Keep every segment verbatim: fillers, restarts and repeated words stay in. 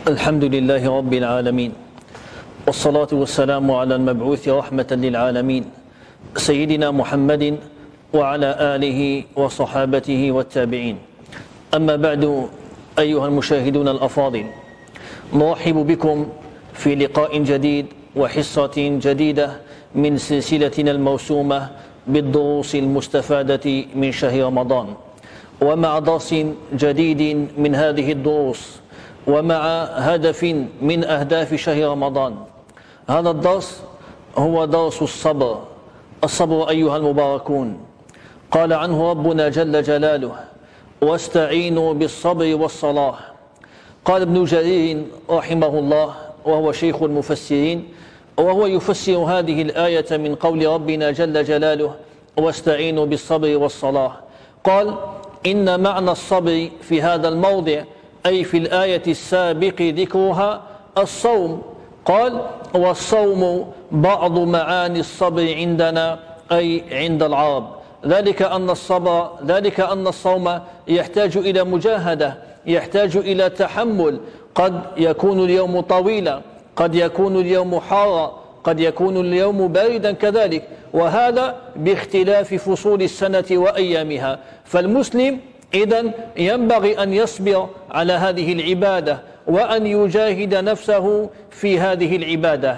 الحمد لله رب العالمين، والصلاة والسلام على المبعوث رحمة للعالمين سيدنا محمد وعلى آله وصحابته والتابعين. أما بعد، أيها المشاهدون الأفاضل، نرحب بكم في لقاء جديد وحصة جديدة من سلسلتنا الموسومة بالدروس المستفادة من شهر رمضان، ومع درس جديد من هذه الدروس، ومع هدف من أهداف شهر رمضان. هذا الدرس هو درس الصبر. الصبر أيها المباركون، قال عنه ربنا جل جلاله: واستعينوا بالصبر والصلاة. قال ابن جرير رحمه الله، وهو شيخ المفسرين، وهو يفسر هذه الآية من قول ربنا جل جلاله: واستعينوا بالصبر والصلاة. قال: إن معنى الصبر في هذا الموضع، أي في الآية السابق ذكرها، الصوم. قال: والصوم بعض معاني الصبر عندنا، أي عند العرب، ذلك أن الصبر ذلك أن الصوم يحتاج إلى مجاهدة، يحتاج إلى تحمل. قد يكون اليوم طويلا، قد يكون اليوم حارا، قد يكون اليوم باردا كذلك، وهذا باختلاف فصول السنة وأيامها. فالمسلم إذن ينبغي أن يصبر على هذه العبادة، وأن يجاهد نفسه في هذه العبادة.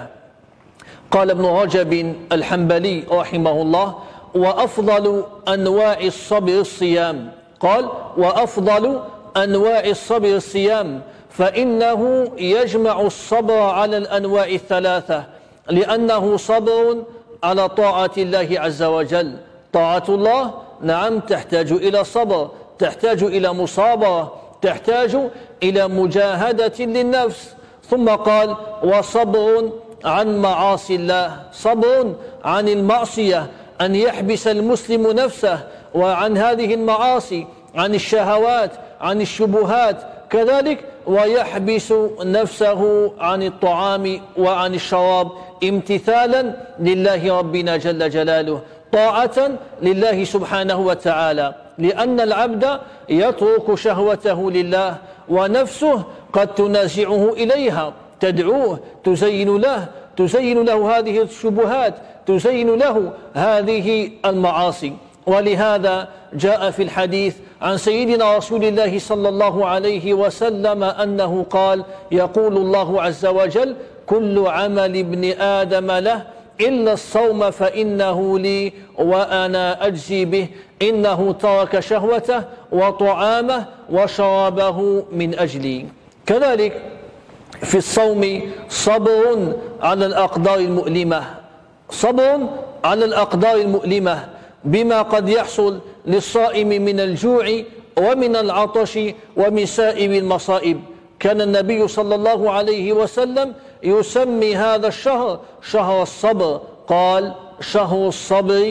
قال ابن رجب الحنبلي رحمه الله: وأفضل أنواع الصبر الصيام. قال: وأفضل أنواع الصبر الصيام، فإنه يجمع الصبر على الأنواع الثلاثة، لأنه صبر على طاعة الله عز وجل. طاعة الله نعم تحتاج إلى صبر، تحتاج إلى مصابرة، تحتاج إلى مجاهدة للنفس. ثم قال: وصبر عن معاصي الله، صبر عن المعصية، أن يحبس المسلم نفسه وعن هذه المعاصي، عن الشهوات، عن الشبهات كذلك، ويحبس نفسه عن الطعام وعن الشراب، امتثالا لله ربنا جل جلاله، طاعة لله سبحانه وتعالى. لأن العبد يترك شهوته لله، ونفسه قد تنازعه إليها، تدعوه، تزين له تزين له هذه الشبهات، تزين له هذه المعاصي. ولهذا جاء في الحديث عن سيدنا رسول الله صلى الله عليه وسلم أنه قال: يقول الله عز وجل: كل عمل ابن آدم له إلا الصوم فإنه لي وأنا أجزي به، إنه ترك شهوته وطعامه وشرابه من أجلي. كذلك في الصوم صبر على الأقدار المؤلمة، صبر على الأقدار المؤلمة بما قد يحصل للصائم من الجوع ومن العطش ومن سائر المصائب. كان النبي صلى الله عليه وسلم يسمي هذا الشهر شهر الصبر. قال: شهر الصبر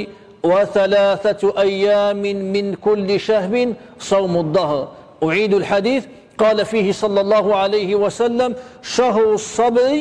وثلاثة أيام من كل شهر صوم الدهر. أعيد الحديث، قال فيه صلى الله عليه وسلم: شهر الصبر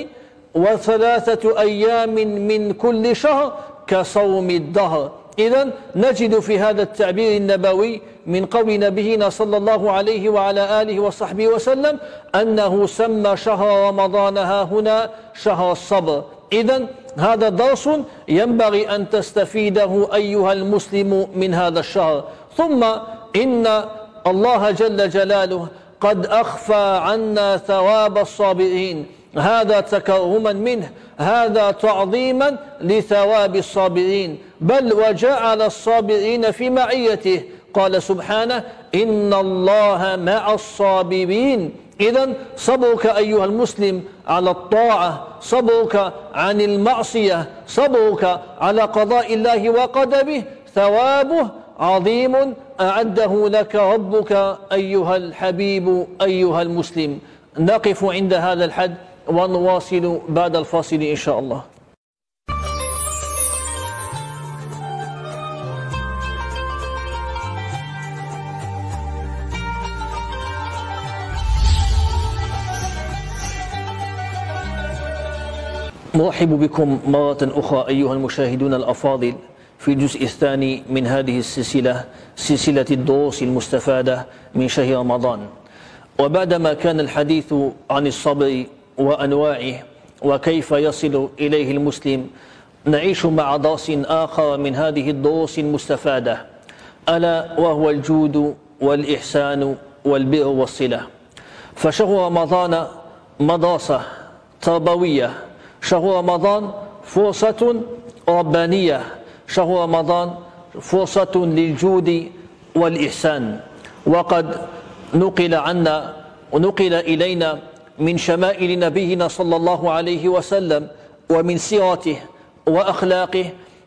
وثلاثة أيام من كل شهر كصوم الدهر. إذن نجد في هذا التعبير النبوي من قول نبينا صلى الله عليه وعلى آله وصحبه وسلم أنه سمى شهر رمضان ها هنا شهر الصبر. إذن هذا درس ينبغي أن تستفيده أيها المسلم من هذا الشهر. ثم إن الله جل جلاله قد أخفى عنا ثواب الصابرين، هذا تكرما منه، هذا تعظيما لثواب الصابرين، بل وجعل الصابرين في معيته. قال سبحانه: إن الله مع الصابرين. إذن صبرك أيها المسلم على الطاعة، صبرك عن المعصية، صبرك على قضاء الله وقدره، ثوابه عظيم أعده لك ربك أيها الحبيب أيها المسلم. نقف عند هذا الحد ونواصل بعد الفاصل إن شاء الله. مرحب بكم مرة أخرى أيها المشاهدون الأفاضل في الجزء الثاني من هذه السلسلة، سلسلة الدروس المستفادة من شهر رمضان. وبعدما كان الحديث عن الصبر وأنواعه وكيف يصل إليه المسلم، نعيش مع درس آخر من هذه الدروس المستفادة، ألا وهو الجود والإحسان والبر والصلة. فشهر رمضان مدرسة تربوية، شهر رمضان فرصة ربانية، شهر رمضان فرصة للجود والإحسان. وقد نقل عنا ونقل إلينا من شمائل نبينا صلى الله عليه وسلم ومن سيرته وأخلاقه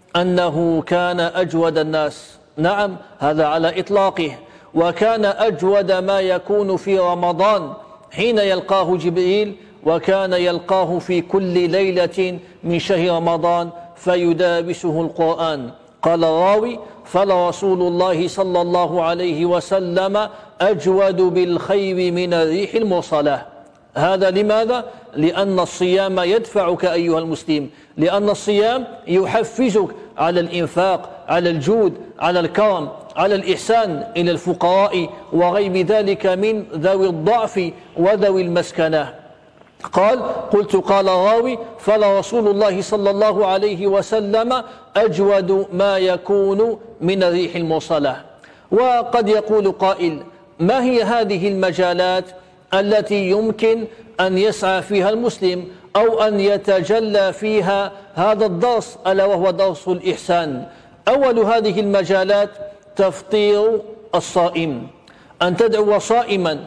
أنه كان أجود الناس، نعم هذا على إطلاقه، وكان أجود ما يكون في رمضان حين يلقاه جبريل، وكان يلقاه في كل ليلة من شهر رمضان فيدابسه القرآن. قال الراوي: فلرسول الله صلى الله عليه وسلم أجود بالخير من الريح المرسلة. هذا لماذا؟ لأن الصيام يدفعك أيها المسلم، لأن الصيام يحفزك على الإنفاق، على الجود، على الكرم، على الإحسان إلى الفقراء وغير ذلك من ذوي الضعف وذوي المسكنة. قال قلت قال الراوي: فلرسول الله صلى الله عليه وسلم أجود ما يكون من الريح المرسلة. وقد يقول قائل: ما هي هذه المجالات التي يمكن أن يسعى فيها المسلم أو أن يتجلى فيها هذا الدرس، ألا وهو درس الإحسان؟ أول هذه المجالات تفطير الصائم، أن تدعو صائما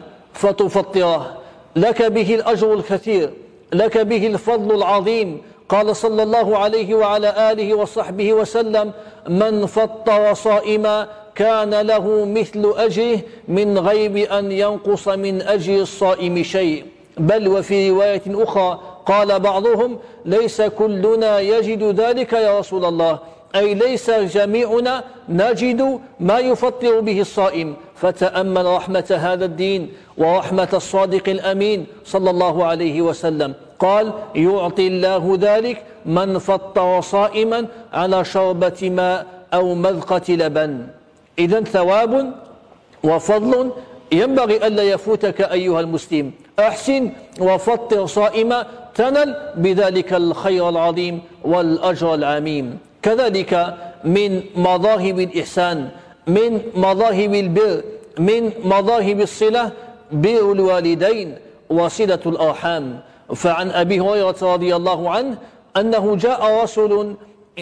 فتفطره، لك به الأجر الكثير، لك به الفضل العظيم. قال صلى الله عليه وعلى آله وصحبه وسلم: من فطر صائما كان له مثل أجره من غير أن ينقص من أجر الصائم شيء. بل وفي رواية أخرى قال بعضهم: ليس كلنا يجد ذلك يا رسول الله، أي ليس جميعنا نجد ما يفطر به الصائم. فتأمل رحمة هذا الدين ورحمة الصادق الأمين صلى الله عليه وسلم. قال: يعطي الله ذلك من فطر صائما على شربة ماء أو مذقة لبن. إذن ثواب وفضل ينبغي ألا يفوتك أيها المسلم. أحسن وفطر صائما تنل بذلك الخير العظيم والأجر العميم. كذلك من مظاهر الإحسان، من مظاهر البر، من مظاهر الصلة بر الوالدين وصلة الأرحام. فعن أبي هريرة رضي الله عنه أنه جاء رسول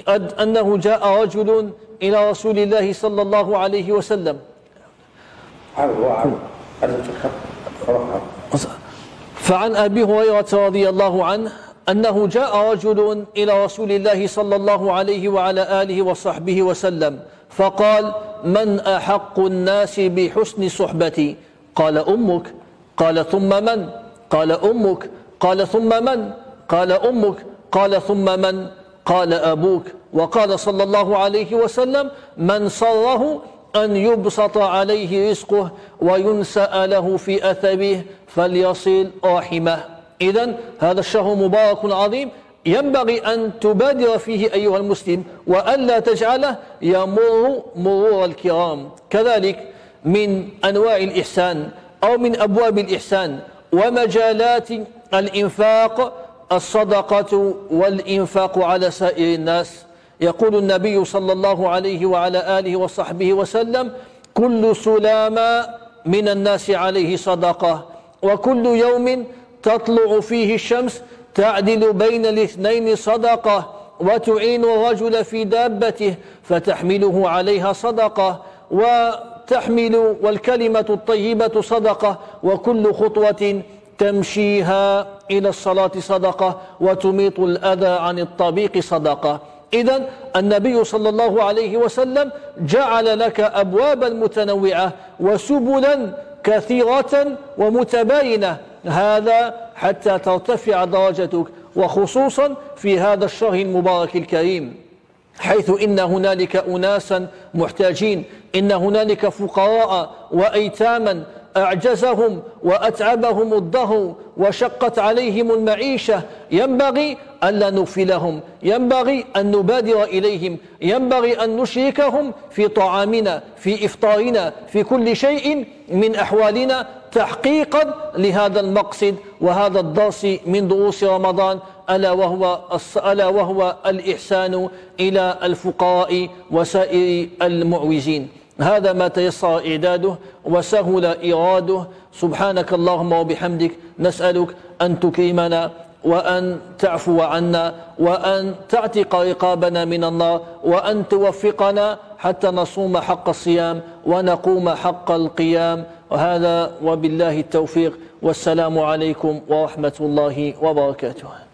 أنه جاء رجل إلى رسول الله صلى الله عليه وسلم. فعن أبي هريرة رضي الله عنه أنه جاء رجل إلى رسول الله صلى الله عليه وعلى آله وصحبه وسلم فقال: من أحق الناس بحسن صحبتي؟ قال: أمك. قال: ثم من؟ قال: أمك. قال: ثم من؟ قال: أمك. قال: ثم من؟ قال: أبوك. وقال صلى الله عليه وسلم: من صره أن يبسط عليه رزقه وينسأ له في أثره فليصل رحمه. إذن هذا الشهر مبارك عظيم ينبغي أن تبادر فيه أيها المسلم، وألا تجعله يمر مرور الكرام. كذلك من أنواع الإحسان أو من أبواب الإحسان ومجالات الإنفاق الصدقة والإنفاق على سائر الناس. يقول النبي صلى الله عليه وعلى آله وصحبه وسلم: كل سلام من الناس عليه صدقة، وكل يوم تطلع فيه الشمس تعدل بين الاثنين صدقة، وتعين الرجل في دابته فتحمله عليها صدقة، وتحمل والكلمة الطيبة صدقة، وكل خطوة تمشيها إلى الصلاة صدقة، وتميط الأذى عن الطريق صدقة. إذن النبي صلى الله عليه وسلم جعل لك أبوابا متنوعة وسبلا كثيرة ومتباينة، هذا حتى ترتفع درجتك، وخصوصا في هذا الشهر المبارك الكريم، حيث إن هنالك أناسا محتاجين، إن هنالك فقراء وأيتاما أعجزهم وأتعبهم الدهر وشقت عليهم المعيشة، ينبغي ألا نغفلهم، ينبغي أن نبادر إليهم، ينبغي أن نشركهم في طعامنا، في إفطارنا، في كل شيء من أحوالنا، تحقيقا لهذا المقصد وهذا الدرس من دروس رمضان، ألا وهو ألا وهو الإحسان إلى الفقراء وسائر المعوزين. هذا ما تيسر إعداده وسهل إراده. سبحانك اللهم وبحمدك، نسألك أن تكرمنا وأن تعفو عنا وأن تعتق رقابنا من النار وأن توفقنا حتى نصوم حق الصيام ونقوم حق القيام. وهذا وبالله التوفيق، والسلام عليكم ورحمة الله وبركاته.